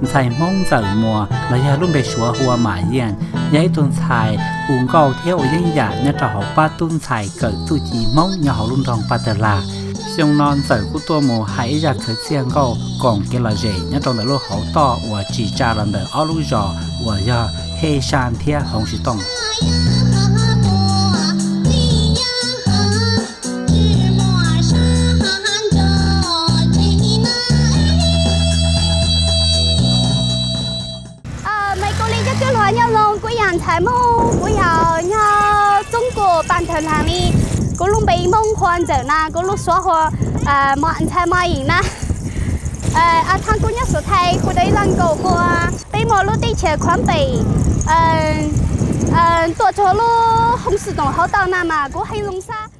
ใส่ม่งเจอมัวแล้วยาลุ่มไปชัวหัวหมายเย็นย้ายตุนชายหุงเก่าเที่ยวยิ่งใหญ่เนี่ยจะหอบป้าตุนชายเกิดสุจีม่งเนี่ยหอลุ่มทองปาเตลาเชียงนอนเจอกูตัวหมูหายจากเคยเสียงก็กองเกลาเจเนี่ยตรงแต่ลูกเขาต่อว่าจีจารันเดอเอาลูกจอว่าย่าเฮชานเทียของชิตง才梦，我要中国版头上的，嗰路被梦换着呢，嗰路说话莫人才莫赢呢，他姑娘说太，佢哋能够过被莫路地切款被，多咗路红石洞好到那嘛，嗰黑龙沙。